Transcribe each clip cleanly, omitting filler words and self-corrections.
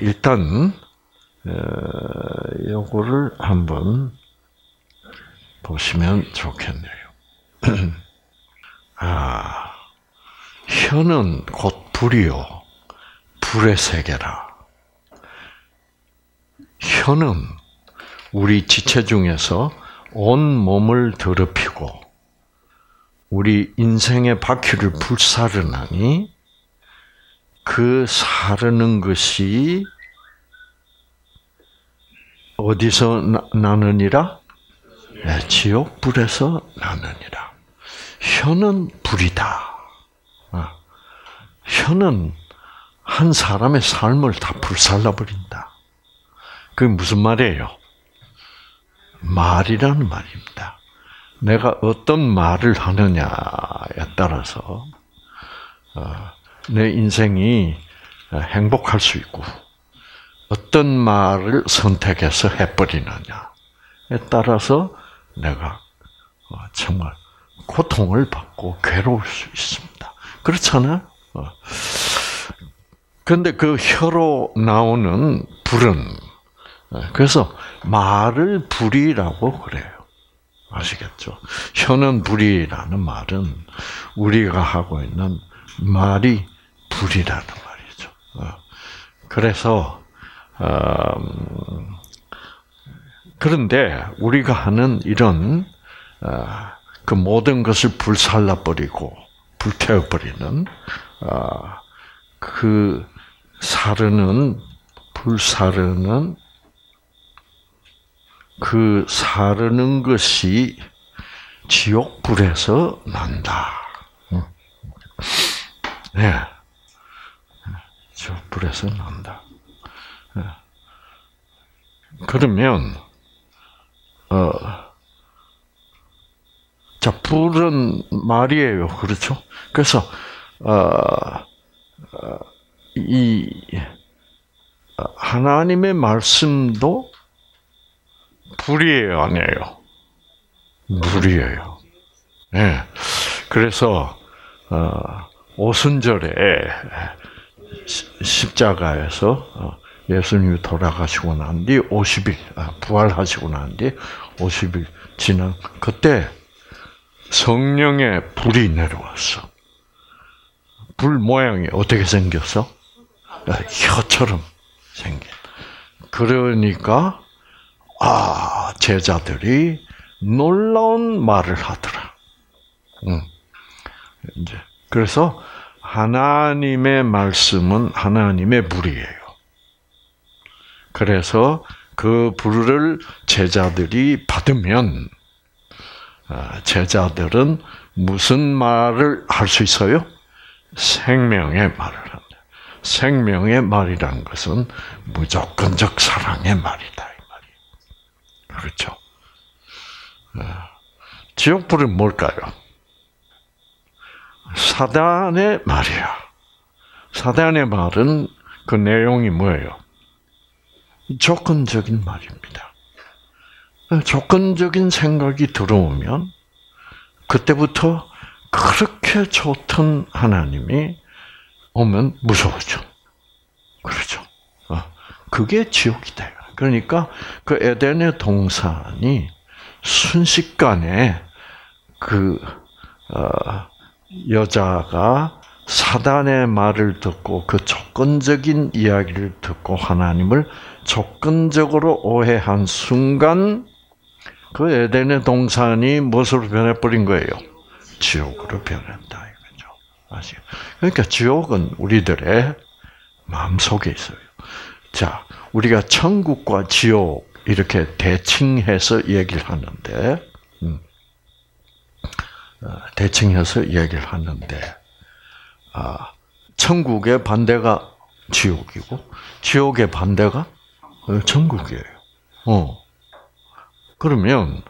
일단 요거를 한번 보시면 좋겠네요. 혀는 곧 불이요, 불의 세계라. 혀는 우리 지체 중에서 온 몸을 더럽히고 우리 인생의 바퀴를 불사르나니 그 사르는 것이 어디서 나느니라? 지옥불에서 나느니라. 혀는 불이다. 혀는 한 사람의 삶을 다 불살라버린다. 그게 무슨 말이에요? 말이라는 말입니다. 내가 어떤 말을 하느냐에 따라서 내 인생이 행복할 수 있고 어떤 말을 선택해서 해버리느냐에 따라서 내가 정말 고통을 받고 괴로울 수 있습니다. 그렇잖아요? 그런데 그 혀로 나오는 불은, 그래서 말을 불이라고 그래요. 아시겠죠? 혀는 불이라는 말은 우리가 하고 있는 말이 불이라는 말이죠. 그래서 그런데 우리가 하는 이런 그 모든 것을 불살라버리고 불태워버리는 그 불사르는 그 사르는 것이 지옥불에서 난다. 네, 지옥불에서 난다. 그러면 자, 불은 말이에요, 그렇죠? 그래서 이 하나님의 말씀도 불이에요, 아니에요? 불이에요. 네. 그래서 오순절에 십자가에서 예수님이 돌아가시고 난 뒤 50일, 부활하시고 난 뒤 50일 지난 그때 성령의 불이 내려왔어. 불 모양이 어떻게 생겼어? 혀처럼 생긴. 그러니까 제자들이 놀라운 말을 하더라. 이제 그래서 하나님의 말씀은 하나님의 불이에요. 그래서 그 불을 제자들이 받으면 제자들은 무슨 말을 할 수 있어요? 생명의 말을 한다. 생명의 말이라는 것은 무조건적 사랑의 말이다, 이 말이에요. 그렇죠? 지옥불은 뭘까요? 사단의 말이야. 사단의 말은 그 내용이 뭐예요? 조건적인 말입니다. 조건적인 생각이 들어오면 그때부터 그렇게 좋던 하나님이 오면 무서워져. 그렇죠. 그게 지옥이다. 그러니까 그 에덴의 동산이 순식간에 그 여자가 사단의 말을 듣고 그 조건적인 이야기를 듣고 하나님을 조건적으로 오해한 순간 그 에덴의 동산이 무엇으로 변해버린 거예요? 지옥으로 변했다 이거죠. 아시죠? 그러니까 지옥은 우리들의 마음속에 있어요. 자, 우리가 천국과 지옥 이렇게 대칭해서 얘기를 하는데 천국의 반대가 지옥이고 지옥의 반대가 천국이에요. 그러면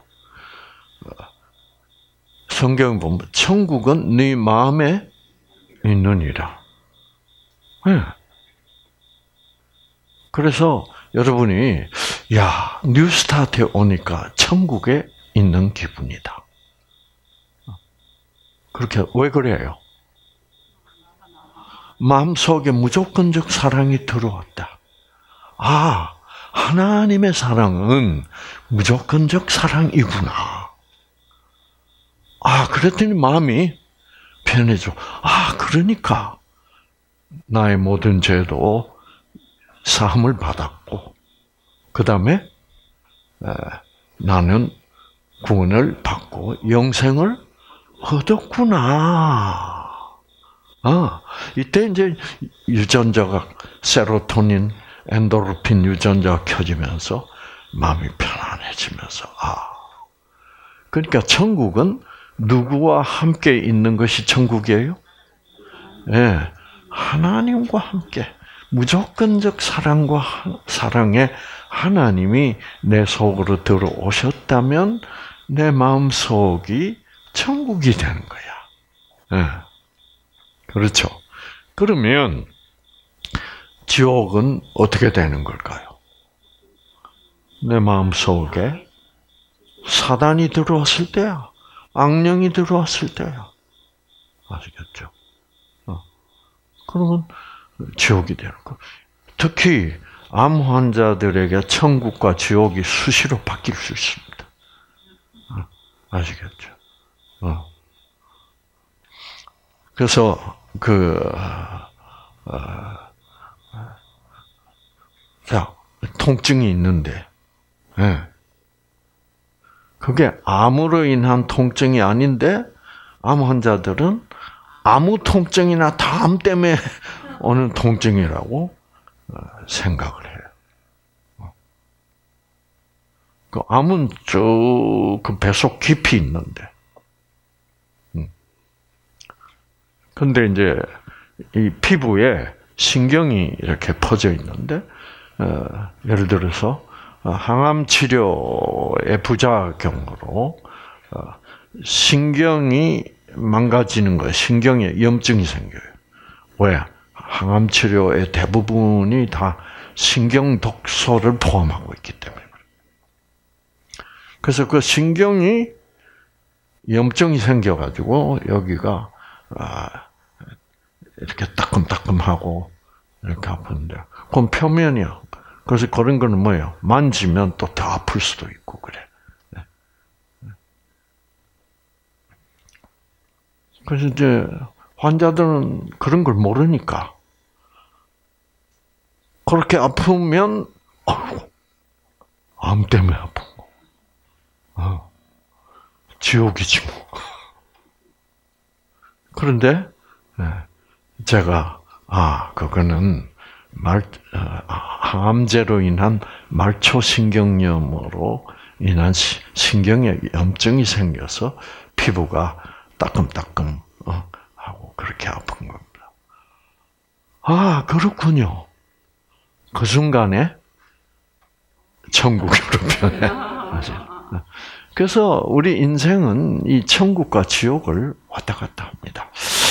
성경 보면 천국은 네 마음에 있느니라. 네. 그래서 여러분이 뉴스타트에 오니까 천국에 있는 기분이다. 그렇게 왜 그래요? 마음속에 무조건적 사랑이 들어왔다. 아, 하나님의 사랑은 무조건적 사랑이구나. 아, 그랬더니 마음이 편해져. 아, 그러니까 나의 모든 죄도 사함을 받았고, 그 다음에 나는 구원을 받고 영생을 얻었구나. 아, 이때 이제 유전자가 세로토닌, 엔도르핀 유전자가 켜지면서 마음이 편안해지면서 그러니까 천국은 누구와 함께 있는 것이 천국이에요? 네, 하나님과 함께 무조건적 사랑에 하나님이 내 속으로 들어오셨다면 내 마음 속이 천국이 되는 거야. 네. 그렇죠. 그러면 지옥은 어떻게 되는 걸까요? 내 마음 속에 사단이 들어왔을 때야, 악령이 들어왔을 때야. 아시겠죠? 그러면 지옥이 되는 거. 특히 암 환자들에게 천국과 지옥이 수시로 바뀔 수 있습니다. 아시겠죠? 그래서 자, 통증이 있는데, 그게 암으로 인한 통증이 아닌데, 암 환자들은 아무 통증이나 다 암 때문에 오는 통증이라고 생각을 해요. 그 암은 그 뱃속 깊이 있는데, 근데 이제 이 피부에 신경이 이렇게 퍼져 있는데, 예를 들어서 항암 치료의 부작용으로 신경이 망가지는 거예요. 신경에 염증이 생겨요. 왜? 항암 치료의 대부분이 다 신경 독소를 포함하고 있기 때문에. 그래서 그 신경이 염증이 생겨가지고 여기가 이렇게 따끔따끔하고 이렇게 아픈데, 그건 표면이야. 그래서 그런 거는 뭐예요? 만지면 또 더 아플 수도 있고 그래. 그래서 이제 환자들은 그런 걸 모르니까 그렇게 아프면 암 때문에 아픈 거. 지옥이지 뭐. 그런데 제가 그거는 항암제로 인한 말초신경염으로 인한 신경에 염증이 생겨서 피부가 따끔따끔 하고 그렇게 아픈 겁니다. 그렇군요. 그 순간에 천국으로 변해. 그래서 우리 인생은 이 천국과 지옥을 왔다 갔다 합니다.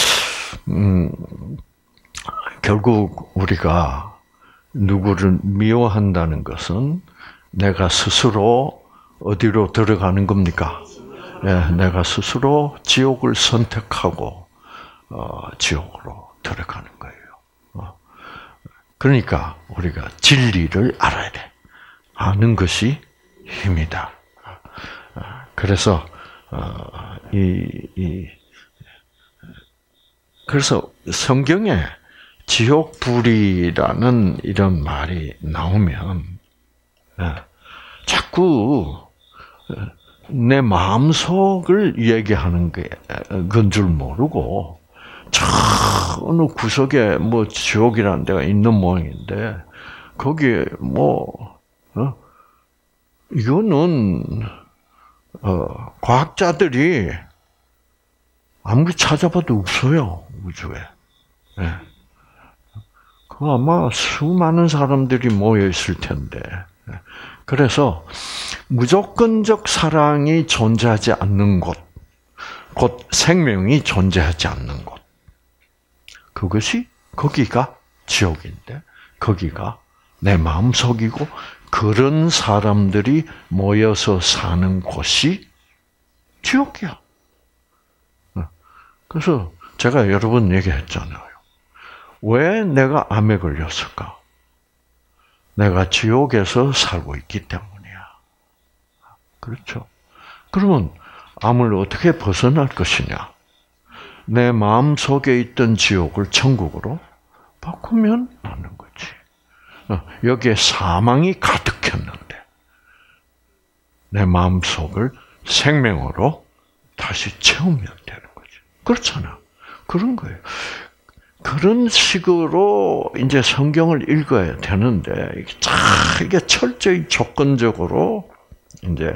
결국 우리가 누구를 미워한다는 것은 내가 스스로 어디로 들어가는 겁니까? 내가 스스로 지옥을 선택하고 지옥으로 들어가는 거예요. 그러니까 우리가 진리를 알아야 돼. 아는 것이 힘이다. 그래서 그래서 성경에 지옥불이라는 이런 말이 나오면 자꾸 내 마음속을 얘기하는 건 줄 모르고 저 어느 구석에 뭐 지옥이라는 데가 있는 모양인데 거기에 이거는 과학자들이 아무리 찾아봐도 없어요, 우주에. 그 아마 수많은 사람들이 모여 있을 텐데. 그래서 무조건적 사랑이 존재하지 않는 곳, 곧 생명이 존재하지 않는 곳. 그것이 거기가 지옥인데, 거기가 내 마음속이고 그런 사람들이 모여서 사는 곳이 지옥이야. 그래서 제가 여러 번 얘기했잖아요. 왜 내가 암에 걸렸을까? 내가 지옥에서 살고 있기 때문이야. 그렇죠? 그러면 암을 어떻게 벗어날 것이냐? 내 마음 속에 있던 지옥을 천국으로 바꾸면 하는 거지. 여기에 사망이 가득했는데 내 마음 속을 생명으로 다시 채우면 되는 거지. 그렇잖아. 그런 거예요. 그런 식으로 이제 성경을 읽어야 되는데 이게 철저히 조건적으로 이제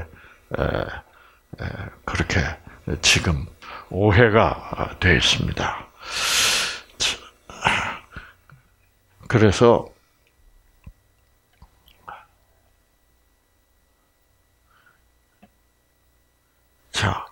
그렇게 지금 오해가 되어 있습니다. 그래서 자,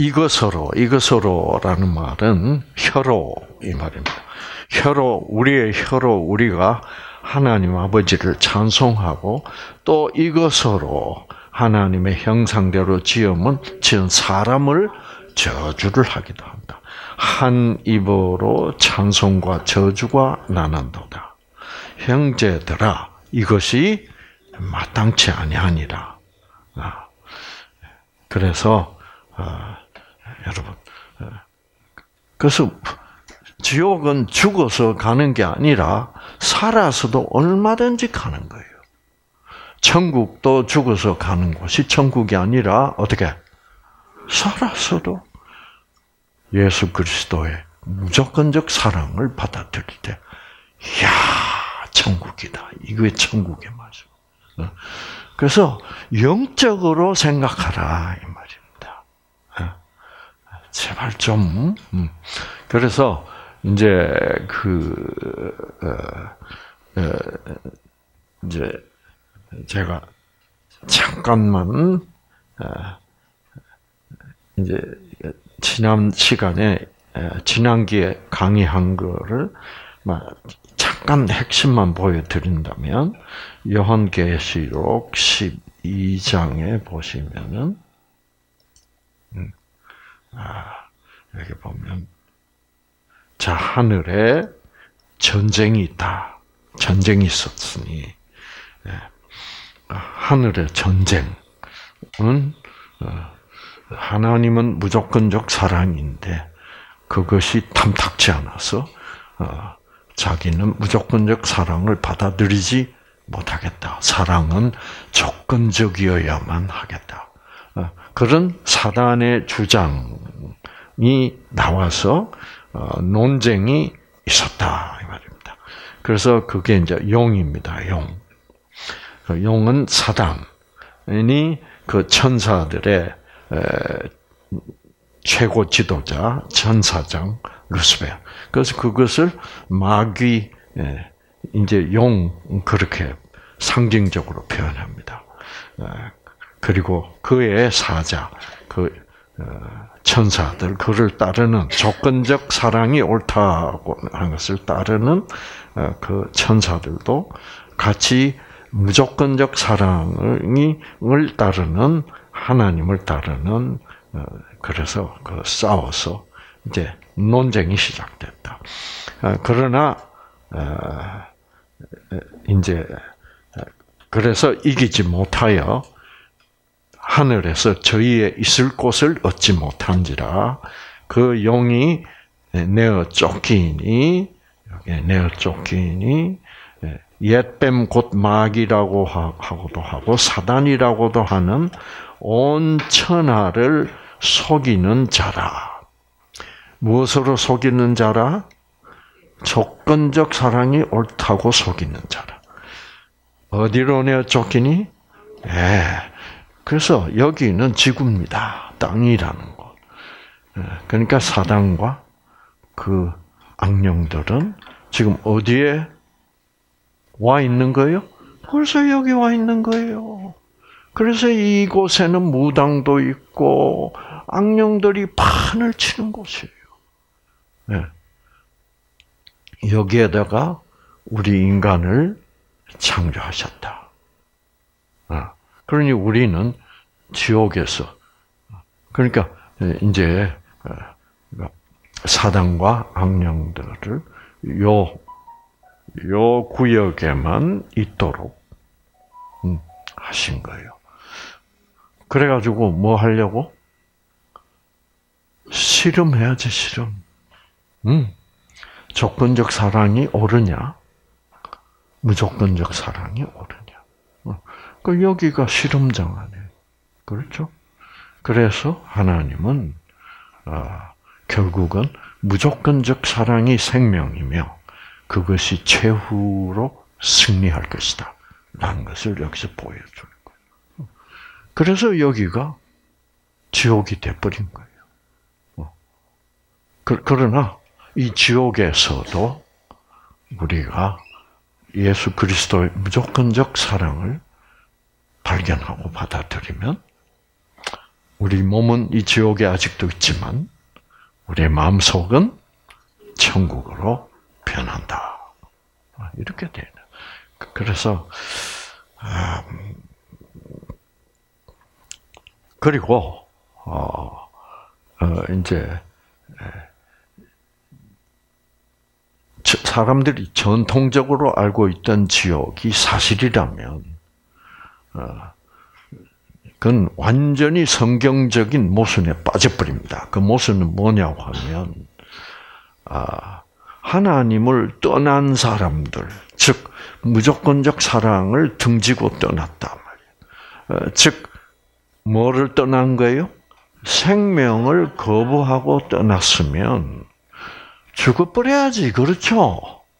이것으로라는 말은 혀로 이 말입니다. 우리의 혀로 우리가 하나님 아버지를 찬송하고 또 이것으로 하나님의 형상대로 지은 사람을 저주를 하기도 한다. 한 입으로 찬송과 저주가 나는도다. 형제들아, 이것이 마땅치 아니하니라. 그래서 여러분, 그래서 지옥은 죽어서 가는 게 아니라 살아서도 얼마든지 가는 거예요. 천국도 죽어서 가는 곳이 천국이 아니라 어떻게? 살아서도 예수 그리스도의 무조건적 사랑을 받아들일 때, 이야, 천국이다. 이게 천국의 말씀. 그래서 영적으로 생각하라 이 말입니다. 제발 좀. 그래서 이제 이제 제가 잠깐만 이제 지난 시간에 지난기에 강의한 거를 잠깐 핵심만 보여드린다면 요한계시록 12장에 보시면은 여기 보면 자 하늘에 전쟁이 있다. 전쟁이 있었으니 하늘의 전쟁은 하나님은 무조건적 사랑인데 그것이 탐탁지 않아서 자기는 무조건적 사랑을 받아들이지 못하겠다. 사랑은 조건적이어야만 하겠다. 그런 사단의 주장이 나와서 논쟁이 있었다 이 말입니다. 그래서 그게 이제 용입니다. 용. 용은 사단이 그 천사들의 최고 지도자, 천사장 루스벨. 그래서 그것을 마귀, 이제 용 그렇게 상징적으로 표현합니다. 그리고 그의 사자, 천사들, 그를 따르는 조건적 사랑이 옳다고 하는 것을 따르는 그 천사들도 같이 무조건적 사랑을 따르는 하나님을 따르는 그래서 싸워서 이제 논쟁이 시작됐다. 그러나 이제 그래서 이기지 못하여 하늘에서 저희의 있을 곳을 얻지 못한지라 그 용이 내어 쫓기니 옛뱀 곧 마귀라고 하고도 하고 사단이라고도 하는 온 천하를 속이는 자라. 무엇으로 속이는 자라? 조건적 사랑이 옳다고 속이는 자라. 어디로 내어 쫓기니? 그래서 여기는 지구입니다. 땅이라는 것. 그러니까 사단과 그 악령들은 지금 어디에 와 있는 거예요? 벌써 여기 와 있는 거예요. 그래서 이곳에는 무당도 있고 악령들이 판을 치는 곳이에요. 여기에다가 우리 인간을 창조하셨다. 그러니 우리는 지옥에서 그러니까 이제 사단과 악령들을 요 구역에만 있도록 하신 거예요. 그래가지고 뭐 하려고? 실험해야지, 실험. 조건적 사랑이 옳으냐? 무조건적 사랑이 옳으냐? 그 여기가 실험장 아니에요. 그렇죠? 그래서 하나님은 결국은 무조건적 사랑이 생명이며 그것이 최후로 승리할 것이다. 라는 것을 여기서 보여주는 거예요. 그래서 여기가 지옥이 돼버린 거예요. 그러나 이 지옥에서도 우리가 예수 그리스도의 무조건적 사랑을 발견하고 받아들이면 우리 몸은 이 지옥에 아직도 있지만 우리의 마음속은 천국으로 변한다. 이렇게 되는. 그래서 그리고 이제 사람들이 전통적으로 알고 있던 지옥이 사실이라면 그건 완전히 성경적인 모순에 빠져버립니다. 그 모순은 뭐냐고 하면 하나님을 떠난 사람들, 즉 무조건적 사랑을 등지고 떠났단 말이에요. 즉 뭐를 떠난 거예요? 생명을 거부하고 떠났으면 죽어버려야지, 그렇죠?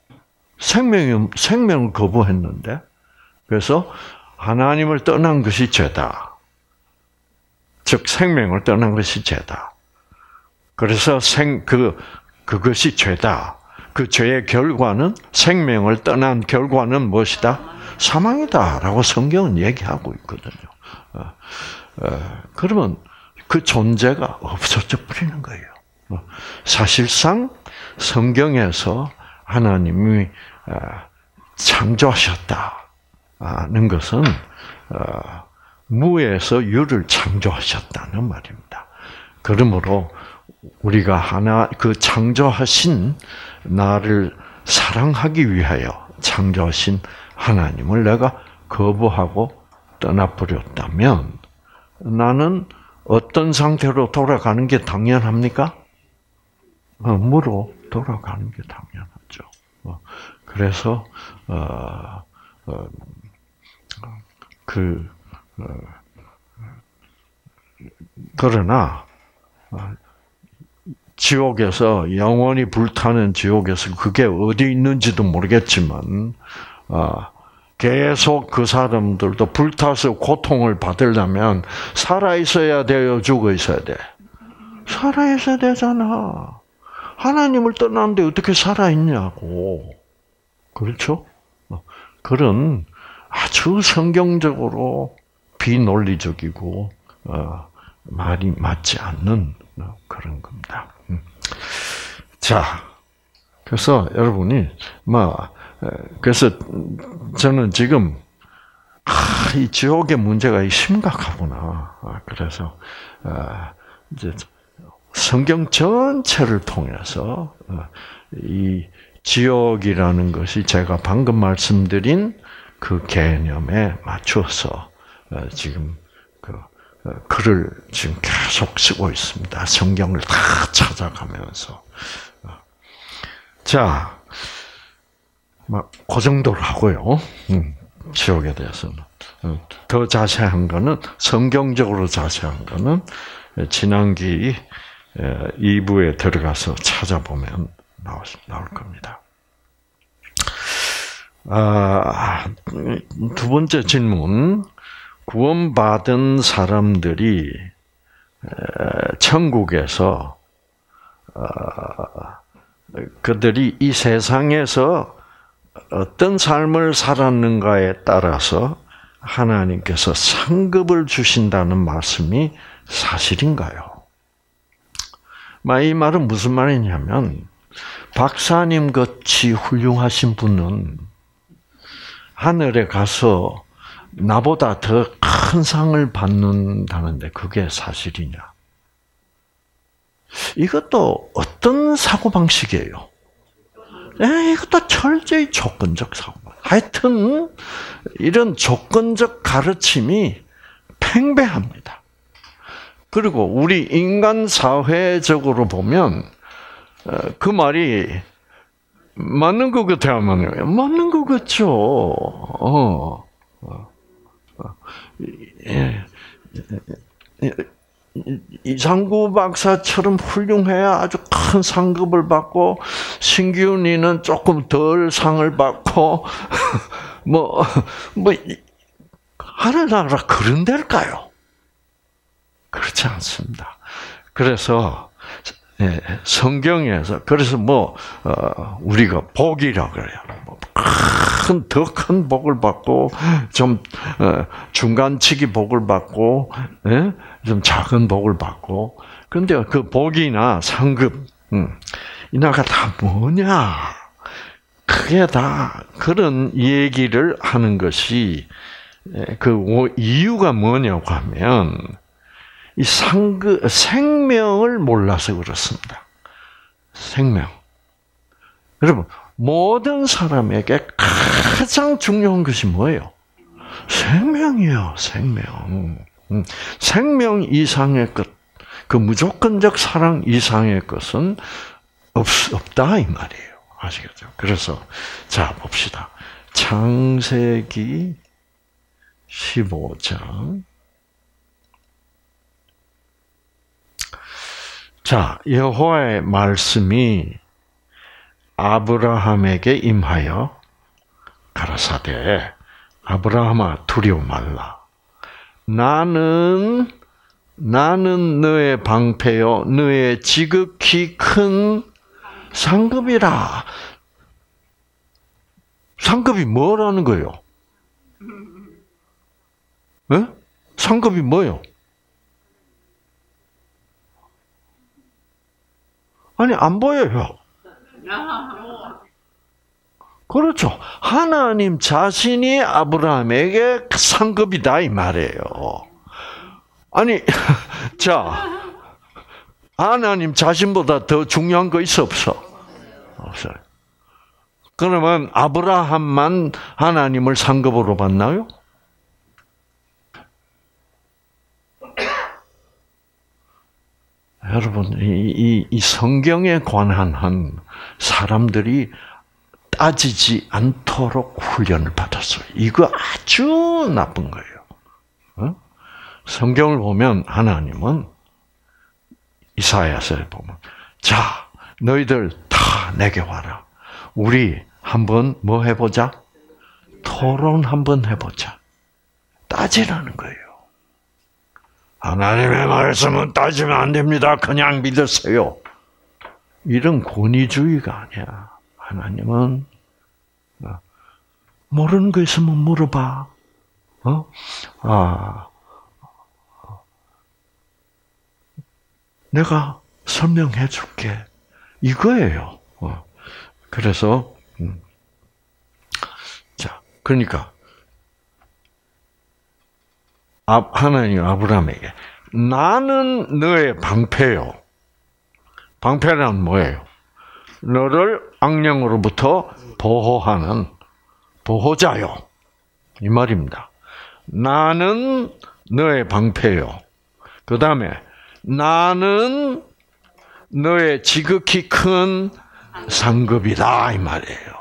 생명을 거부했는데, 그래서 하나님을 떠난 것이 죄다. 즉 생명을 떠난 것이 죄다. 그래서 그것이 죄다. 그 죄의 결과는 생명을 떠난 결과는 무엇이다? 사망이다라고 성경은 얘기하고 있거든요. 그러면 그 존재가 없어져 버리는 거예요. 사실상 성경에서 하나님이 창조하셨다는 것은 무에서 유를 창조하셨다는 말입니다. 그러므로 우리가 그 창조하신 나를 사랑하기 위하여 창조하신 하나님을 내가 거부하고 떠나버렸다면 나는 어떤 상태로 돌아가는 게 당연합니까? 무로 돌아가는 게 당연하죠. 그래서 그러나 지옥에서 영원히 불타는 지옥에서 그게 어디 있는지도 모르겠지만 계속 그 사람들도 불타서 고통을 받으려면 살아 있어야 돼요, 죽어 있어야 돼? 살아 있어야 되잖아. 하나님을 떠났는데 어떻게 살아 있냐고. 그렇죠? 그런 아주 성경적으로 비논리적이고 말이 맞지 않는 그런 겁니다. 자, 그래서 여러분이 그래서 저는 지금 이 지옥의 문제가 심각하구나. 그래서 이제 성경 전체를 통해서 이 지옥이라는 것이 제가 방금 말씀드린 그 개념에 맞춰서 지금 글을 지금 계속 쓰고 있습니다. 성경을 다 찾아가면서. 자, 그 정도로 하고요. 지옥에 대해서는. 더 자세한 거는, 성경적으로 자세한 거는 지난기 2부에 들어가서 찾아보면 나올 겁니다. 두 번째 질문. 구원받은 사람들이 천국에서 그들이 이 세상에서 어떤 삶을 살았는가에 따라서 하나님께서 상급을 주신다는 말씀이 사실인가요? 이 말은 무슨 말이냐면 박사님 같이 훌륭하신 분은 하늘에 가서 나보다 더 큰 상을 받는다는데 그게 사실이냐? 이것도 어떤 사고방식이에요? 이것도 철저히 조건적 사고방식. 하여튼 이런 조건적 가르침이 팽배합니다. 그리고 우리 인간 사회적으로 보면 그 말이 맞는 것 같아요, 맞는 것 같죠. 이상구 박사처럼 훌륭해야 아주 큰 상급을 받고 신기훈이는 조금 덜 상을 받고 뭐 하늘나라 그런 데일까요? 그렇지 않습니다. 그래서 성경에서 그래서 우리가 복이라 그래요. 더 큰 복을 받고 좀 중간치기 복을 받고 좀 작은 복을 받고 그런데 그 복이나 상급 이나가 다 뭐냐? 그게 다 그런 얘기를 하는 것이 그 이유가 뭐냐고 하면 이 생명을 몰라서 그렇습니다. 생명. 여러분, 모든 사람에게 가장 중요한 것이 뭐예요? 생명이에요, 생명. 생명 이상의 것, 그 무조건적 사랑 이상의 것은 없다, 이 말이에요. 아시겠죠? 그래서, 자, 봅시다. 창세기 15장. 자, 여호와의 말씀이 아브라함에게 임하여 가라사대 아브라함아 두려워 말라. 나는 너의 방패요 너의 지극히 큰 상급이라. 상급이 뭐라는 거예요? 네? 상급이 뭐예요? 아니 안 보여요. 그렇죠. 하나님 자신이 아브라함에게 상급이다 이 말이에요. 아니 자 하나님 자신보다 더 중요한 거 있어 없어? 없어요. 그러면 아브라함만 하나님을 상급으로 봤나요? 여러분, 이 성경에 관한 한 사람들이 따지지 않도록 훈련을 받았어요. 이거 아주 나쁜 거예요. 성경을 보면 하나님은 이사야서에 보면 자, 너희들 다 내게 와라. 우리 한번 뭐 해보자? 토론 한번 해보자. 따지라는 거예요. 하나님의 말씀은 따지면 안 됩니다. 그냥 믿으세요. 이런 권위주의가 아니야. 하나님은 모르는 거 있으면 물어봐. 내가 설명해 줄게. 이거예요. 그래서 자, 그러니까 하나님 아브라함에게 나는 너의 방패요. 방패란 뭐예요? 너를 악령으로부터 보호하는 보호자요. 이 말입니다. 나는 너의 방패요. 그 다음에 나는 너의 지극히 큰 상급이다 이 말이에요.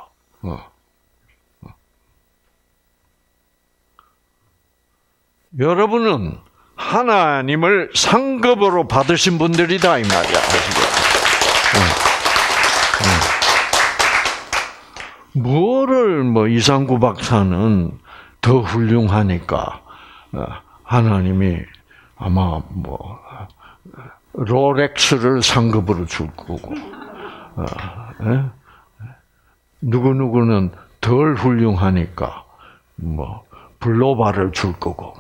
여러분은 하나님을 상급으로 받으신 분들이다 이 말이야. 뭐를 이상구 박사는 더 훌륭하니까 하나님이 아마 롤렉스를 상급으로 줄 거고 누구는 덜 훌륭하니까 블로바를 줄 거고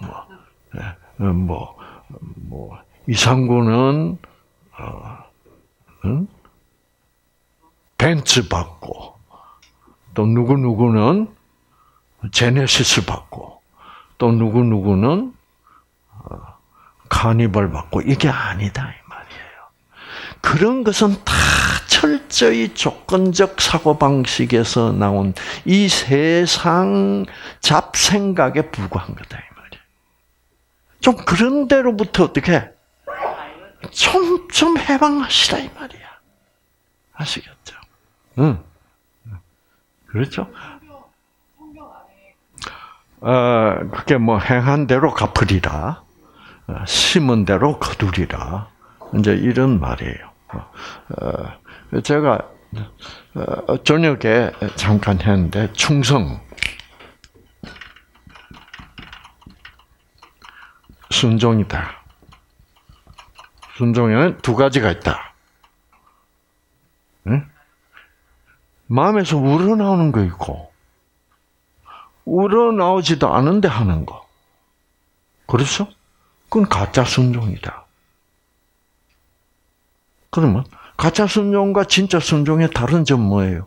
이상구는 벤츠 받고 또 누구는 제네시스 받고 또 누구는 카니발 받고 이게 아니다 이 말이에요. 그런 것은 다 철저히 조건적 사고방식에서 나온 이 세상 잡생각에 불과한 거다, 이 말이야. 좀 그런 데로부터 어떻게? 좀 해방하시라, 이 말이야. 아시겠죠? 응. 그렇죠? 그게 뭐 행한 대로 갚으리라, 심은 대로 거두리라. 이제 이런 말이에요. 제가 저녁에 잠깐 했는데 충성, 순종이다. 순종에는 두 가지가 있다. 응? 마음에서 우러나오는 거 있고 우러나오지도 않은데 하는 거. 그렇죠? 그건 가짜 순종이다. 그러면 가짜 순종과 진짜 순종의 다른 점은 뭐예요?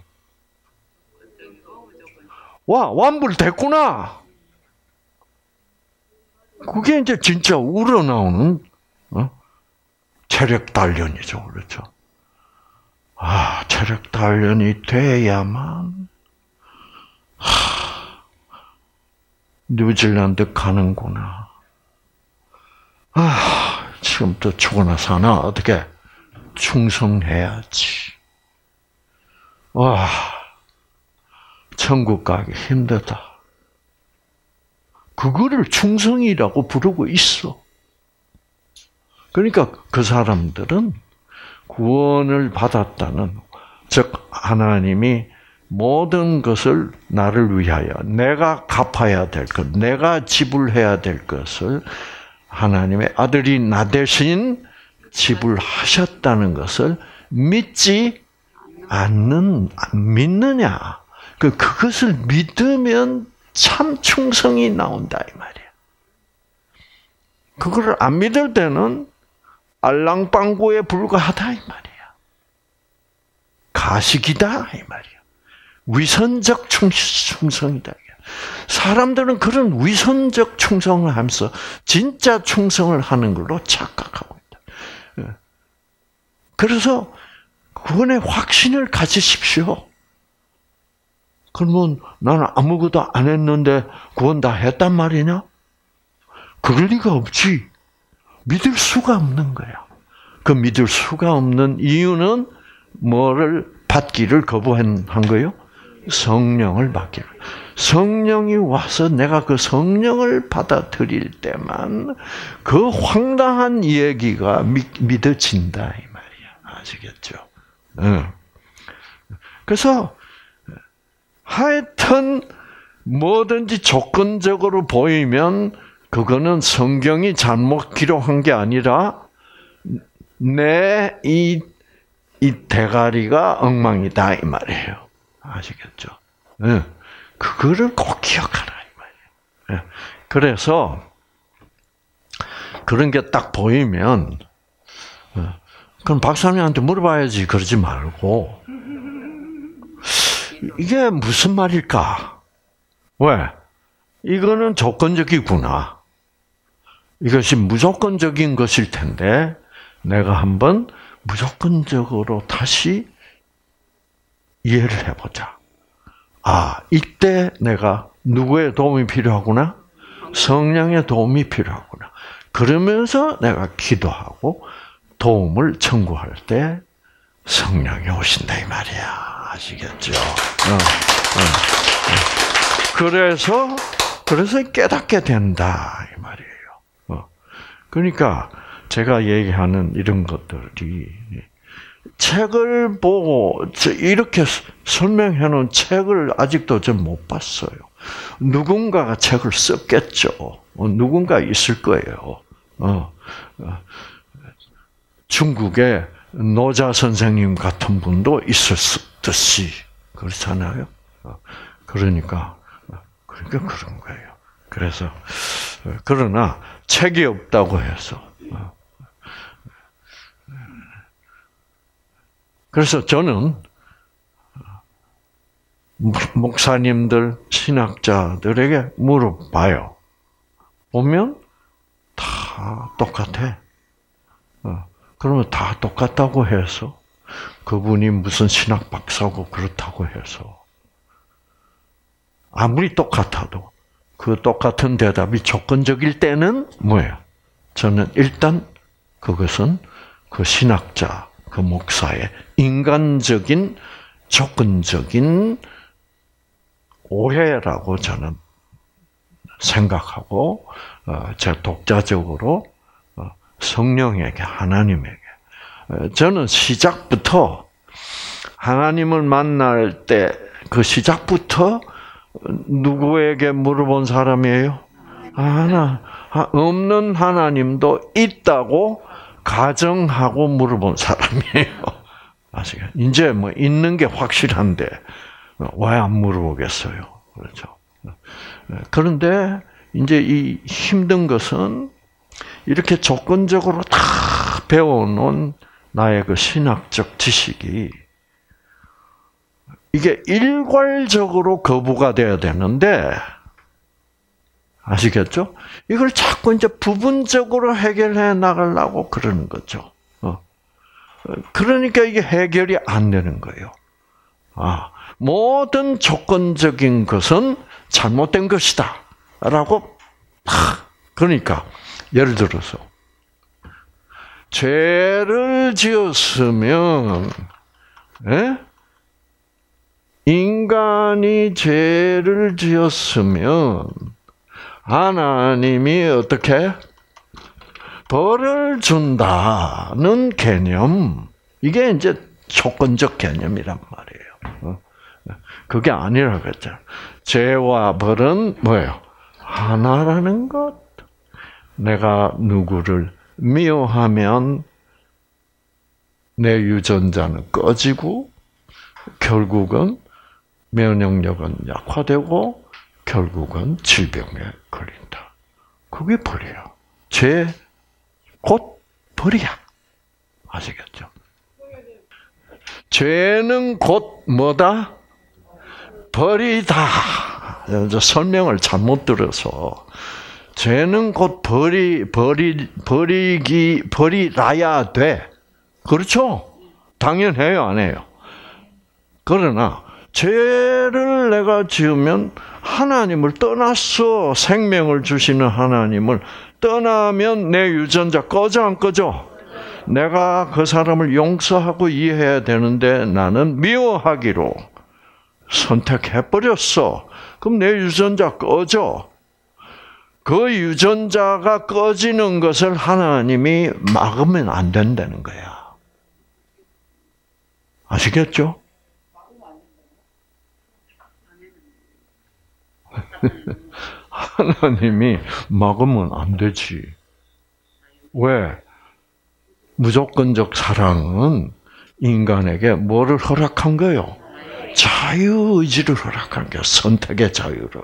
완불됐구나. 그게 이제 진짜 우러나오는 체력 단련이죠. 그렇죠? 체력 단련이 돼야만 뉴질랜드 가는구나. 지금부터 죽어나 사나 어떻게 충성해야지. 천국 가기 힘들다. 그거를 충성이라고 부르고 있어. 그러니까 그 사람들은 구원을 받았다는, 즉 하나님이 모든 것을 나를 위하여 내가 갚아야 될 것, 내가 지불해야 될 것을 하나님의 아들이 나 대신 지불하셨다는 것을 믿느냐? 그것을 믿으면 참 충성이 나온다 이 말이야. 그걸 안 믿을 때는 알랑방구에 불과하다 이 말이야. 가식이다 이 말이야. 위선적 충성이다. 사람들은 그런 위선적 충성을 하면서 진짜 충성을 하는 걸로 착각하고 있다. 그래서 구원의 확신을 가지십시오. 그러면 나는 아무것도 안 했는데 구원 다 했단 말이냐? 그럴 리가 없지. 믿을 수가 없는 거야. 그 믿을 수가 없는 이유는 뭐를 받기를 거부한 거예요? 성령을 받기를. 성령이 와서 내가 그 성령을 받아들일 때만 그 황당한 얘기가 믿어진다 이 말이야. 아시겠죠? 그래서 하여튼 뭐든지 조건적으로 보이면 그거는 성경이 잘못 기록한 게 아니라 내 이 대가리가 엉망이다 이 말이에요. 아시겠죠? 그거를 꼭 기억하라 이 말이에요. 그래서 그런 게 딱 보이면 그럼 박사님한테 물어봐야지 그러지 말고 이게 무슨 말일까? 왜? 이거는 조건적이구나. 이것이 무조건적인 것일 텐데 내가 한번 무조건적으로 다시 이해를 해보자. 이때 내가 누구의 도움이 필요하구나? 성령의 도움이 필요하구나. 그러면서 내가 기도하고 도움을 청구할 때 성령이 오신다 이 말이야. 아시겠죠? 그래서 깨닫게 된다 이 말이에요. 그러니까 제가 얘기하는 이런 것들이 책을 보고 이렇게 설명해 놓은 책을 아직도 좀 못 봤어요. 누군가가 책을 썼겠죠. 누군가 있을 거예요. 중국에 노자 선생님 같은 분도 있었듯이 그렇잖아요. 그러니까 그런 거예요. 그래서 그러나 책이 없다고 해서 그래서 저는 목사님들, 신학자들에게 물어봐요. 보면 다 똑같아. 그러면 다 똑같다고 해서 그분이 무슨 신학 박사고 그렇다고 해서 아무리 똑같아도 그 똑같은 대답이 조건적일 때는 뭐예요? 저는 일단 그것은 그 신학자, 그 목사의 인간적인 조건적인 오해라고 저는 생각하고 제 독자적으로 성령에게, 하나님에게, 저는 시작부터 하나님을 만날 때 그 시작부터 누구에게 물어본 사람이에요? 없는 하나님도 있다고 가정하고 물어본 사람이에요. 아시겠죠? 이제 뭐 있는 게 확실한데 왜 안 물어보겠어요? 그렇죠. 그런데 이제 이 힘든 것은 이렇게 조건적으로 다 배워놓은 나의 그 신학적 지식이 이게 일괄적으로 거부가 돼야 되는데, 아시겠죠? 이걸 자꾸 이제 부분적으로 해결해 나가려고 그러는 거죠. 그러니까 이게 해결이 안 되는 거예요. 모든 조건적인 것은 잘못된 것이다. 라고, 그러니까, 예를 들어서, 죄를 지었으면, 인간이 죄를 지었으면, 하나님이 어떻게? 벌을 준다는 개념. 이게 이제 조건적 개념이란 말이에요. 그게 아니라 그랬잖아요. 죄와 벌은 뭐예요? 하나라는 것. 내가 누구를 미워하면 내 유전자는 꺼지고 결국은 면역력은 약화되고 결국은 질병에 걸린다. 그게 벌이야. 죄 곧 벌이야. 아시겠죠? 죄는 곧 뭐다? 벌이다. 설명을 잘못 들어서 죄는 곧 벌이라야 돼. 그렇죠? 당연해요, 안 해요? 그러나 죄를 내가 지으면 하나님을 떠났어. 생명을 주시는 하나님을 떠나면 내 유전자 꺼져 안 꺼져? 내가 그 사람을 용서하고 이해해야 되는데 나는 미워하기로 선택해버렸어. 그럼 내 유전자 꺼져. 그 유전자가 꺼지는 것을 하나님이 막으면 안 된다는 거야. 아시겠죠? 하나님이 막으면 안 되지. 왜? 무조건적 사랑은 인간에게 뭐를 허락한 거예요? 자유의지를 허락한 거예요. 선택의 자유를.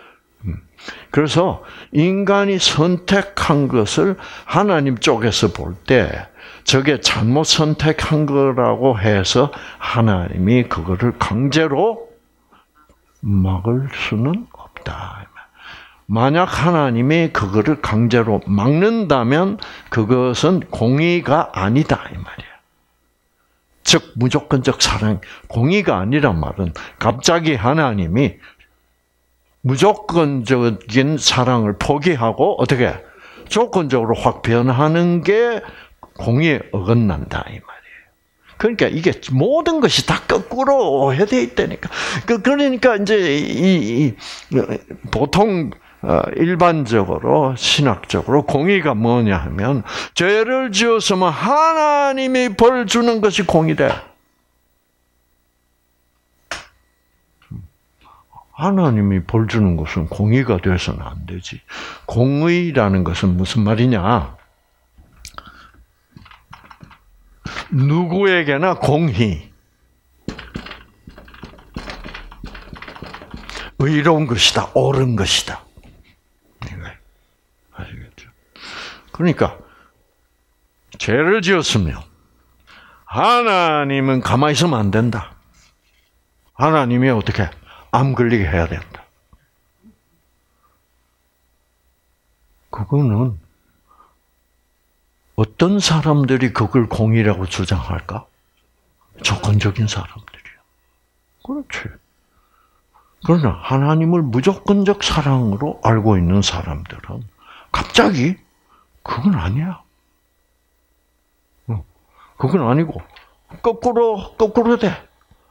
그래서 인간이 선택한 것을 하나님 쪽에서 볼 때 저게 잘못 선택한 거라고 해서 하나님이 그거를 강제로 막을 수는 없다. 만약 하나님이 그거를 강제로 막는다면 그것은 공의가 아니다 이 말이야. 즉 무조건적 사랑, 공의가 아니란 말은 갑자기 하나님이 무조건적인 사랑을 포기하고 어떻게 조건적으로 확 변하는 게 공의에 어긋난다 이 말이에요. 그러니까 이게 모든 것이 다 거꾸로 오해되어 있다니까. 그러니까 이제 보통 일반적으로 신학적으로 공의가 뭐냐 하면 죄를 지었으면 하나님이 벌 주는 것이 공의래. 하나님이 벌 주는 것은 공의가 돼서는 안 되지. 공의라는 것은 무슨 말이냐? 누구에게나 공의, 의로운 것이다, 옳은 것이다. 아시겠죠? 그러니까 죄를 지었으면 하나님은 가만히 있으면 안 된다. 하나님이 어떻게 암 걸리게 해야 된다. 그거는 어떤 사람들이 그걸 공의라고 주장할까? 조건적인 사람들이야. 그렇지. 그러나 하나님을 무조건적 사랑으로 알고 있는 사람들은 갑자기 그건 아니야. 그건 아니고 거꾸로 돼.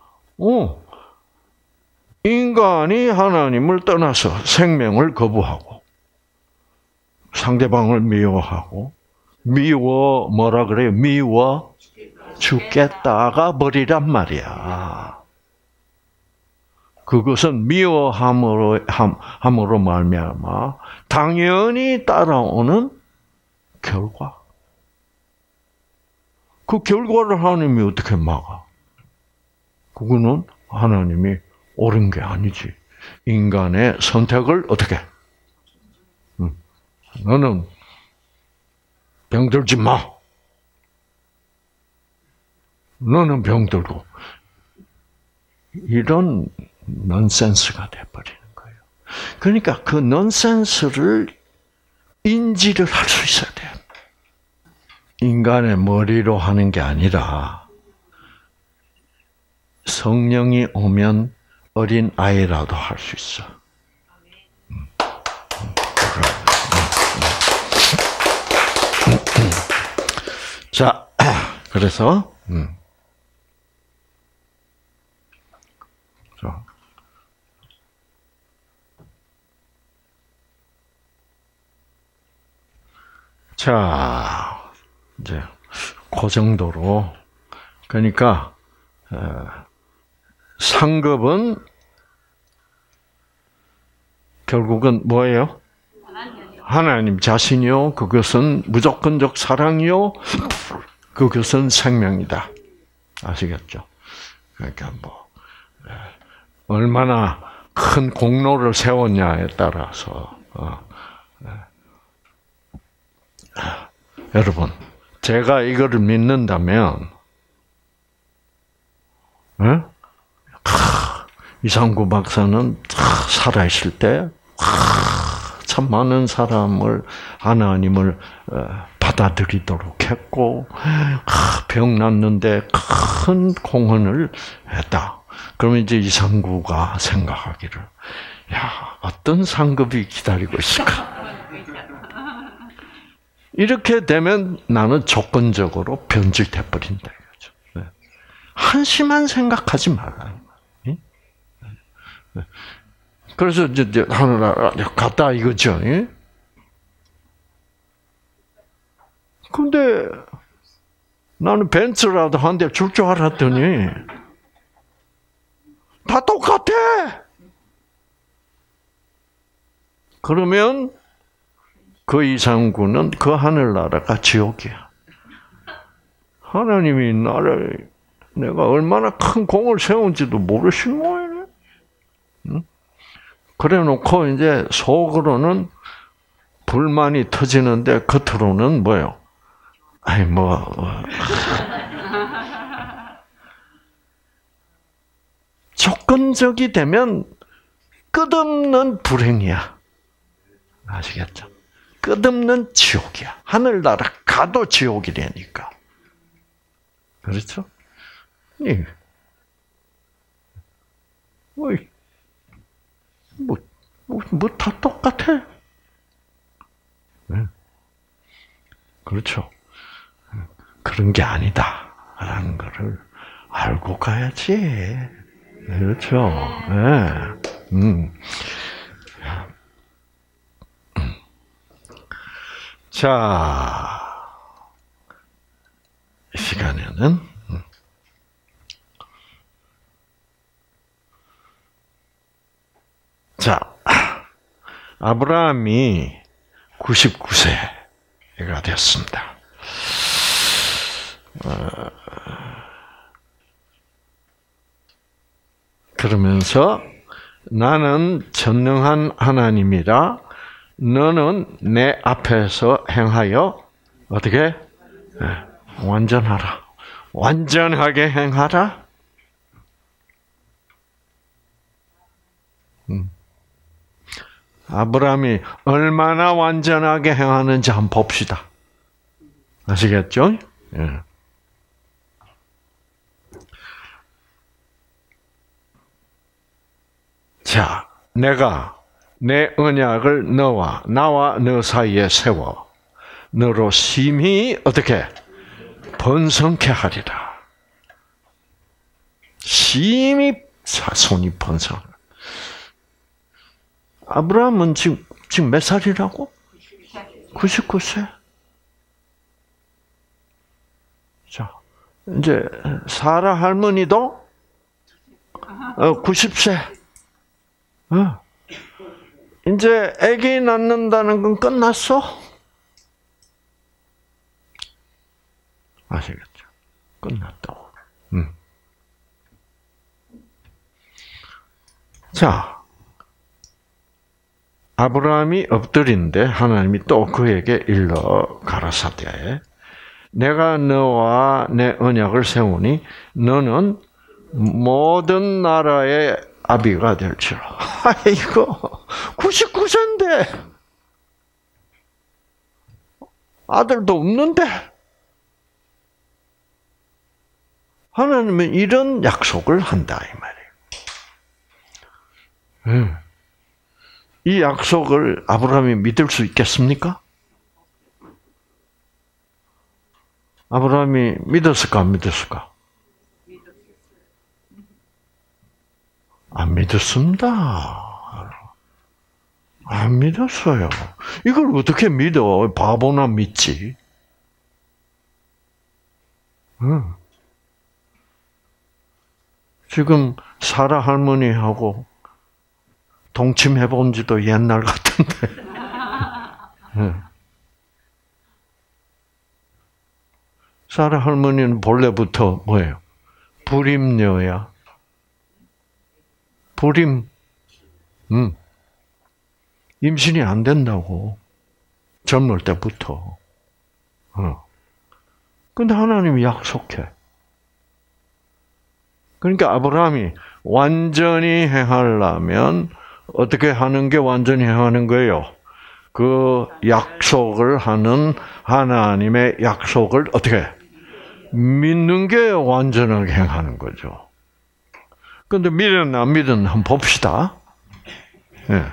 인간이 하나님을 떠나서 생명을 거부하고 상대방을 미워하고 뭐라 그래요? 미워 죽겠다가 버리란 말이야. 그것은 미워함으로 말미암아 당연히 따라오는 결과. 그 결과를 하나님이 어떻게 막아? 그거는 하나님이 옳은 게 아니지. 인간의 선택을 어떻게? 너는 병들지 마. 너는 병들고. 이런 넌센스가 돼버리는 거예요. 그러니까 그 넌센스를 인지를 할 수 있어야 돼요. 인간의 머리로 하는 게 아니라 성령이 오면 어린 아이라도 할 수 있어. 자, 그래서 자, 이제 그 정도로 그러니까 상급은 결국은 뭐예요? 하나님 자신이요. 그것은 무조건적 사랑이요. 그것은 생명이다. 아시겠죠? 그러니까 뭐 얼마나 큰 공로를 세웠냐에 따라서 여러분, 제가 이거를 믿는다면 이상구 박사는 살아있을 때 참 많은 사람을 하나님을 받아들이도록 했고 병 났는데 큰 공헌을 했다. 그러면 이제 이상구가 생각하기를 야 어떤 상급이 기다리고 있을까? 이렇게 되면 나는 조건적으로 변질돼 버린다 이거죠. 한심한 생각하지 말라. 그래서 이제 하늘나라 갔다 이거죠. 근데 나는 벤츠라도 한 대 줄 줄 알았더니 다 똑같아. 그러면 그 이상구는 그 하늘나라가 지옥이야. 하나님이 나를 내가 얼마나 큰 공을 세운지도 모르시는 거예요. 응? 그래놓고 이제 속으로는 불만이 터지는데 겉으로는 뭐요? 아이 조건적이 되면 끝없는 불행이야. 아시겠죠? 끝없는 지옥이야. 하늘나라 가도 지옥이라니까. 그렇죠? 예. 다 똑같아. 네. 그렇죠. 그런 게 아니다라는 거를 알고 가야지. 그렇죠. 네. 자, 이 시간에는 자, 아브라함이 99세가 됐습니다. 그러면서 나는 전능한 하나님이라 너는 내 앞에서 행하여 어떻게? 완전하라. 완전하게 행하라. 아브라함이 얼마나 완전하게 행하는지 한번 봅시다. 아시겠죠? 예. 자, 내가 내 언약을 나와 너 사이에 세워 너로 심히 어떻게 번성케 하리라. 심히 자손이 번성. 아브라함은 지금 몇 살이라고? 99세. 자, 이제 사라 할머니도 90세. 이제 아기 낳는다는 건 끝났어? 아시겠죠? 끝났다고. 자, 아브라함이 엎드린데 하나님이 또 그에게 일러 가라사대 내가 너와 내 언약을 세우니 너는 모든 나라의 아비가 될지라. 아이고 99세인데 아들도 없는데 하나님은 이런 약속을 한다 이 말이에요. 이 약속을 아브라함이 믿을 수 있겠습니까? 아브라함이 믿었을까 안 믿었을까? 안 믿었습니다. 안 믿었어요. 이걸 어떻게 믿어? 바보나 믿지. 지금 사라 할머니하고 동침해 본 지도 옛날 같은데. 사라 할머니는 본래부터 뭐예요? 불임녀야. 불임. 임신이 안 된다고. 젊을 때부터. 근데 하나님이 약속해. 그러니까 아브라함이 완전히 행하려면 어떻게 하는 게 완전히 행하는 거예요? 그 약속을 하는 하나님의 약속을 어떻게 믿는 게 완전하게 행하는 거죠. 그런데 믿든 안 믿든 한번 봅시다. 네.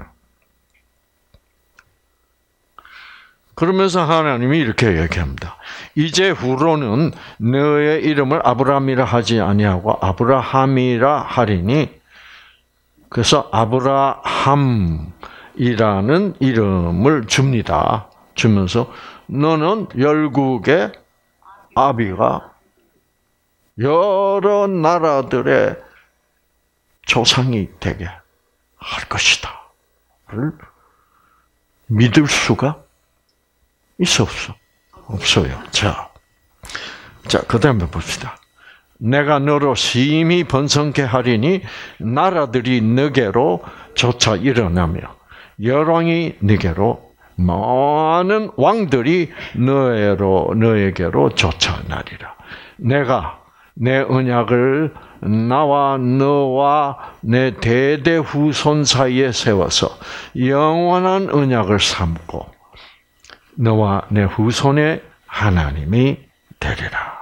그러면서 하나님이 이렇게 얘기합니다. 이제 후로는 너의 이름을 아브라함이라 하지 아니하고 아브라함이라 하리니 그래서 아브라함이라는 이름을 줍니다. 주면서 너는 열국의 아비가 여러 나라들의 조상이 되게 할 것이다. 를 믿을 수가 있어 없어? 없어요. 자, 그 다음에 봅시다. 내가 너로 심히 번성케 하리니 나라들이 너게로 쫓아 일어나며 열왕이 너게로 많은 왕들이 너에게로 쫓아나리라. 내가 내 언약을 나와 너와 내 대대 후손 사이에 세워서 영원한 언약을 삼고 너와 내 후손의 하나님이 되리라.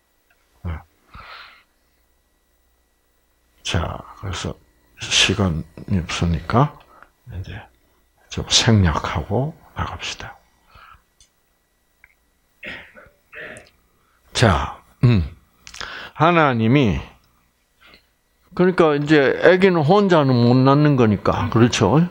자, 그래서 시간이 없으니까 이제 좀 생략하고 나갑시다. 자, 하나님이 그러니까 이제 아기는 혼자는 못 낳는 거니까 그렇죠?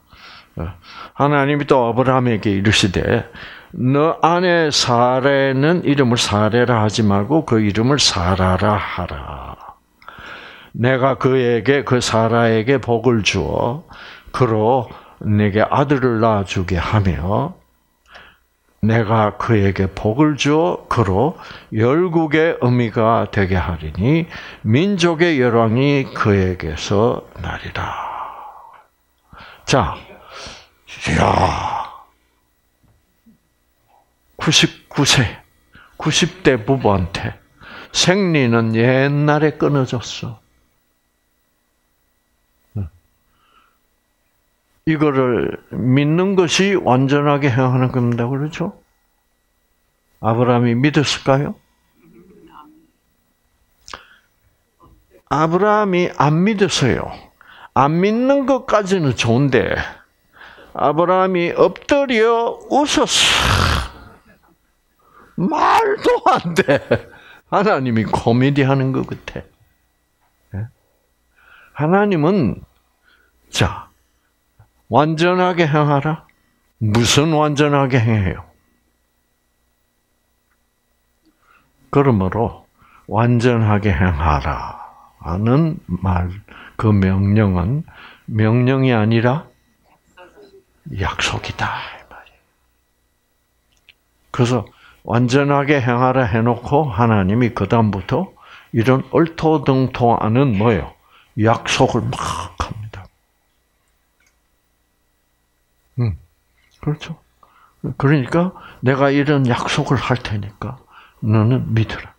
하나님이 또 아브라함에게 이르시되 너 아내 사레는 이름을 사레라 하지 말고 그 이름을 사라라 하라. 내가 그 사라에게 복을 주어 그로 내게 아들을 낳아주게 하며 내가 그에게 복을 주어 그로 열국의 어미가 되게 하리니 민족의 열왕이 그에게서 나리라. 자, 이야, 99세, 90대 부부한테 생리는 옛날에 끊어졌어. 이거를 믿는 것이 완전하게 행하는 겁니다. 그렇죠? 아브라함이 믿었을까요? 아브라함이 안 믿었어요. 안 믿는 것까지는 좋은데 아브라함이 엎드려 웃었어. 말도 안 돼. 하나님이 코미디 하는 것 같아. 하나님은 자 완전하게 행하라. 무슨 완전하게 행해요? 그러므로 완전하게 행하라 하는 말, 그 명령은 명령이 아니라 약속이다 이 말이에요. 그래서 완전하게 행하라 해놓고 하나님이 그 다음부터 이런 얼토당토하는 뭐예요? 약속을 막 합니다. 그렇죠. 그러니까 내가 이런 약속을 할 테니까 너는 믿으라.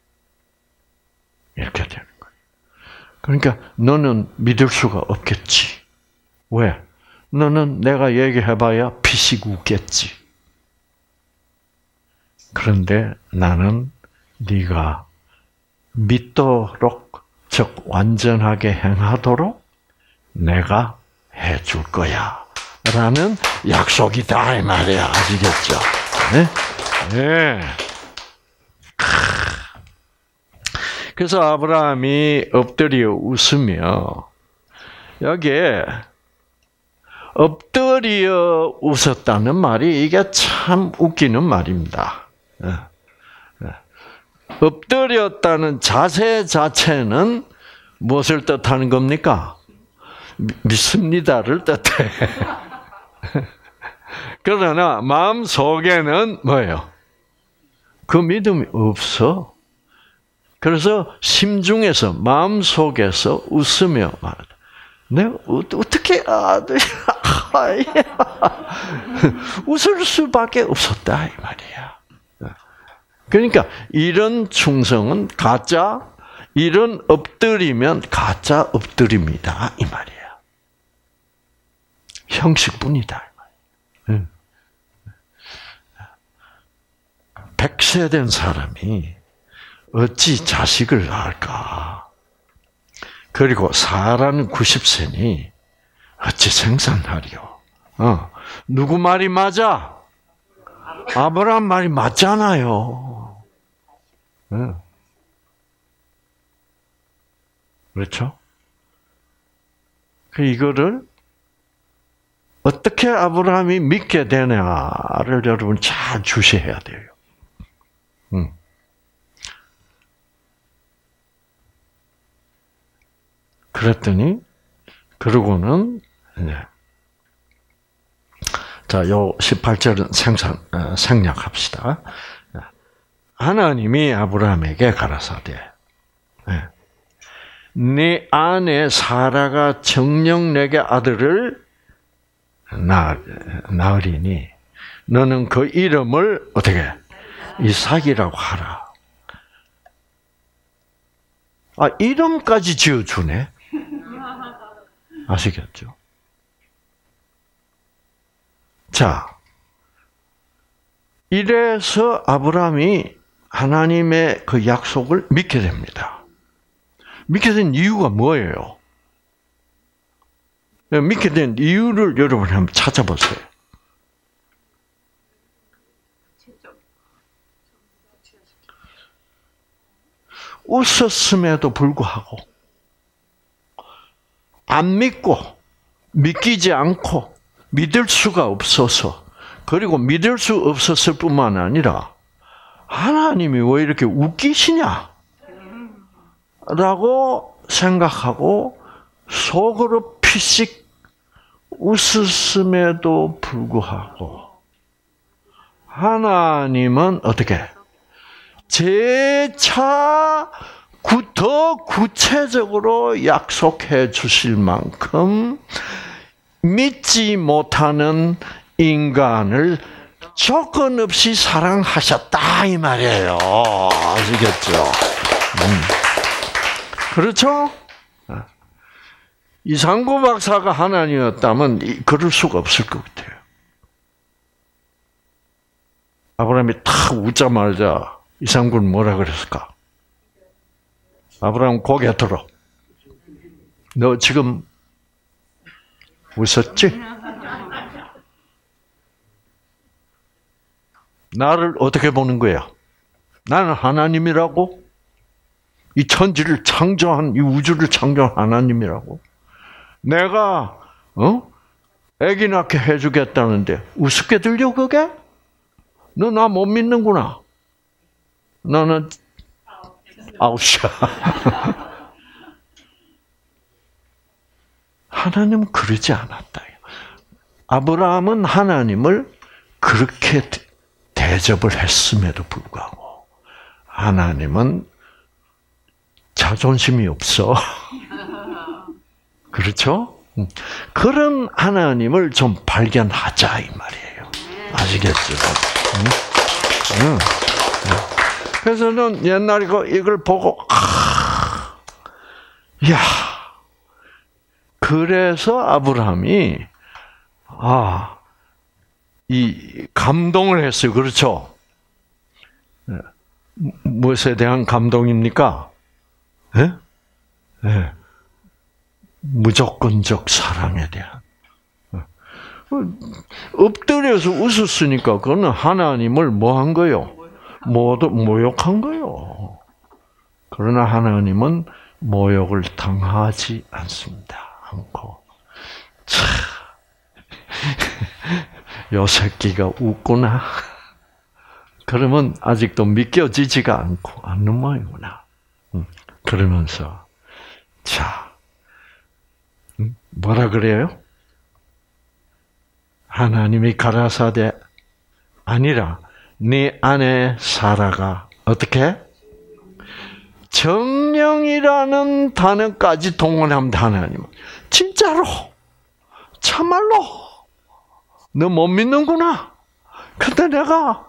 이렇게 되는 거예요. 그러니까 너는 믿을 수가 없겠지. 왜? 너는 내가 얘기해봐야 피식 웃겠지. 그런데 나는 네가 믿도록, 즉 완전하게 행하도록 내가 해줄 거야. 라는 약속이다 이 말이야. 아시겠죠? 네? 네. 그래서 아브라함이 엎드려 웃으며 여기에 엎드려 웃었다는 말이 이게 참 웃기는 말입니다. 엎드렸다는 자세 자체는 무엇을 뜻하는 겁니까? 믿습니다를 뜻해. 그러나 마음 속에는 뭐예요? 그 믿음이 없어. 그래서 심중에서 마음 속에서 웃으며 말한다. 내가 어떻게 웃을 수밖에 없었다 이 말이야. 그러니까 이런 충성은 가짜, 이런 엎드리면 가짜 엎드립니다 이 말이야. 형식뿐이다 이 말이야. 100세 된 사람이 어찌 자식을 낳을까? 그리고 사라는 90세니 어찌 생산하리요? 누구 말이 맞아? 아브라함 말이 맞잖아요. 그렇죠? 이거를 어떻게 아브라함이 믿게 되냐를 여러분 잘 주시해야 돼요. 그랬더니 그러고는 자, 요 18절은 생략합시다. 하나님이 아브라함에게 가라사대 네 아내 사라가 정녕 내게 아들을 낳으리니 너는 그 이름을 어떻게 이삭이라고 하라. 이름까지 지어주네. 아시겠죠? 자, 이래서 아브라함이 하나님의 그 약속을 믿게 됩니다. 믿게 된 이유가 뭐예요? 믿게 된 이유를 여러분 한번 찾아보세요. 웃었음에도 불구하고 안 믿고 믿기지 않고 믿을 수가 없어서 그리고 믿을 수 없었을 뿐만 아니라 하나님이 왜 이렇게 웃기시냐? 라고 생각하고 속으로 피식 웃었음에도 불구하고 하나님은 어떻게? 재차 더 구체적으로 약속해 주실 만큼 믿지 못하는 인간을 조건 없이 사랑하셨다 이 말이에요. 아시겠죠? 그렇죠? 이상구 박사가 하나님이었다면 그럴 수가 없을 것 같아요. 아브라함이 탁 웃자마자 이상구는 뭐라 그랬을까? 아브라함 고개 들어. 너 지금 웃었지? 나를 어떻게 보는 거야? 나는 하나님이라고? 이 천지를 창조한, 이 우주를 창조한 하나님이라고? 내가, 아기 낳게 해주겠다는데, 우습게 들려, 그게? 너 나 못 믿는구나. 너는 아웃이야. 하나님은 그러지 않았다. 아브라함은 하나님을 그렇게 대접을 했음에도 불구하고 하나님은 자존심이 없어. 그렇죠? 그런 하나님을 좀 발견하자 이 말이에요. 아시겠죠? 그래서 저는 옛날에 이걸 보고 야, 그래서 아브라함이 이 감동을 했어요. 그렇죠? 무엇에 대한 감동입니까? 네? 네. 무조건적 사랑에 대한. 엎드려서 웃었으니까 그거는 하나님을 뭐 한 거요? 모욕한 거요. 그러나 하나님은 모욕을 당하지 않고 참, 요 새끼가 웃구나. 그러면 아직도 믿겨지지가 않는 모양이구나. 그러면서 자, 뭐라 그래요? 하나님이 가라사대 아니라 네 아내 사라가 어떻게? 정령이라는 단어까지 동원합니다. 하나님은 진짜로 참말로 너 못 믿는구나. 근데 내가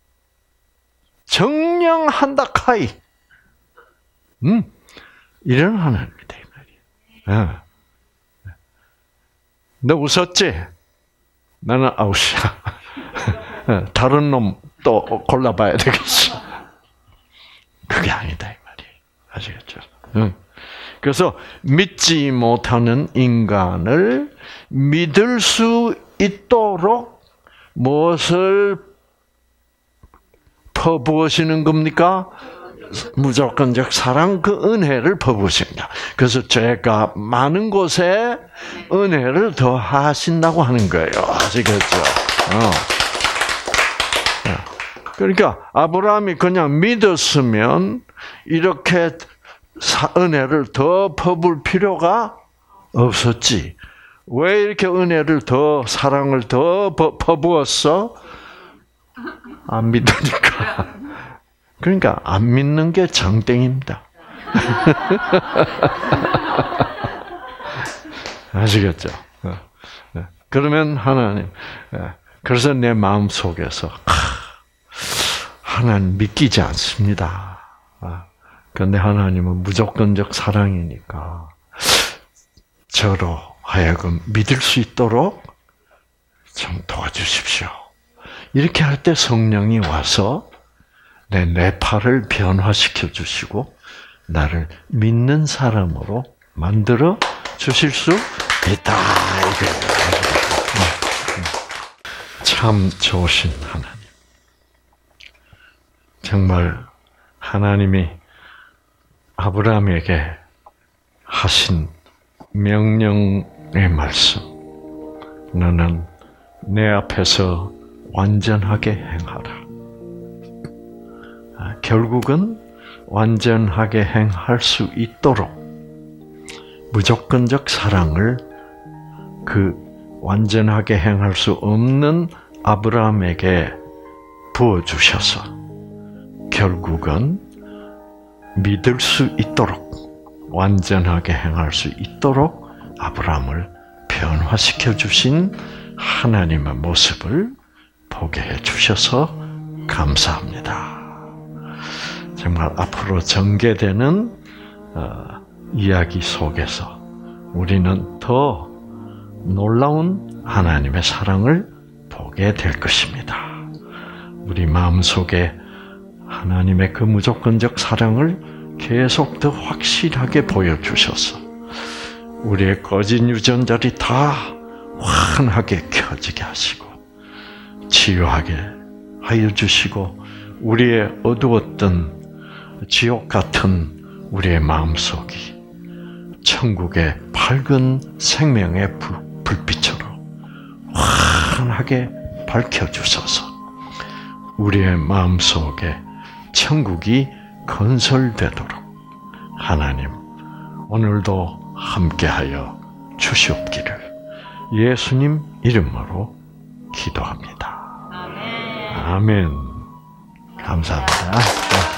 정령한다 카이. 이런 하나님이다 이 말이야. 너 웃었지? 나는 아웃이야. 다른 놈 또 골라봐야 되겠어. 그게 아니다 이 말이에요. 아시겠죠? 그래서 믿지 못하는 인간을 믿을 수 있도록 무엇을 퍼부으시는 겁니까? 무조건적 사랑, 그 은혜를 퍼부으십니다. 그래서 죄가 많은 곳에 은혜를 더 하신다고 하는 거예요. 아시겠죠? 그러니까 아브라함이 그냥 믿었으면 이렇게 은혜를 더 퍼부을 필요가 없었지. 왜 이렇게 은혜를 더, 사랑을 더 퍼부었어? 안 믿으니까. 그러니까 안 믿는 게 장땡입니다. 아시겠죠? 그러면 하나님, 그래서 내 마음 속에서 하나님 믿기지 않습니다. 그런데 하나님은 무조건적 사랑이니까 저로 하여금 믿을 수 있도록 좀 도와주십시오. 이렇게 할 때 성령이 와서 내 뇌파를 변화시켜 주시고 나를 믿는 사람으로 만들어 주실 수 있다. 참 좋으신 하나님. 정말 하나님이 아브라함에게 하신 명령의 말씀. 너는 내 앞에서 완전하게 행하라. 결국은 완전하게 행할 수 있도록 무조건적 사랑을 그 완전하게 행할 수 없는 아브라함에게 부어주셔서 결국은 믿을 수 있도록 완전하게 행할 수 있도록 아브라함을 변화시켜 주신 하나님의 모습을 보게 해 주셔서 감사합니다. 정말 앞으로 전개되는 이야기 속에서 우리는 더 놀라운 하나님의 사랑을 보게 될 것입니다. 우리 마음속에 하나님의 그 무조건적 사랑을 계속 더 확실하게 보여주셔서 우리의 꺼진 유전자들이 다 환하게 켜지게 하시고 치유하게 하여 주시고 우리의 어두웠던 지옥 같은 우리의 마음속이 천국의 밝은 생명의 불빛으로 환하게 밝혀주셔서 우리의 마음속에 천국이 건설되도록 하나님 오늘도 함께하여 주시옵기를 예수님 이름으로 기도합니다. 아멘. 감사합니다.